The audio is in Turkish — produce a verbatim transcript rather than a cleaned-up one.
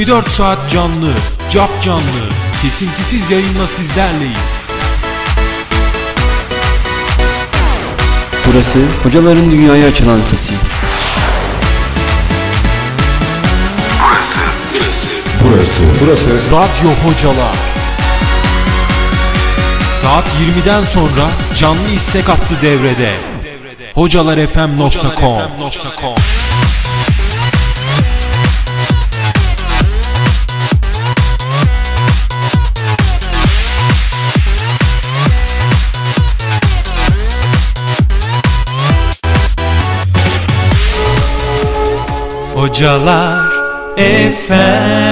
dört saat canlı, cap canlı, kesintisiz yayınla sizlerleyiz. Burası hocaların dünyaya açılan sesi. Burası, burası, burası, burası. Radyo Hocalar. Saat yirmiden sonra canlı istek hattı devrede. hocalarfm nokta com. Hocalar F M.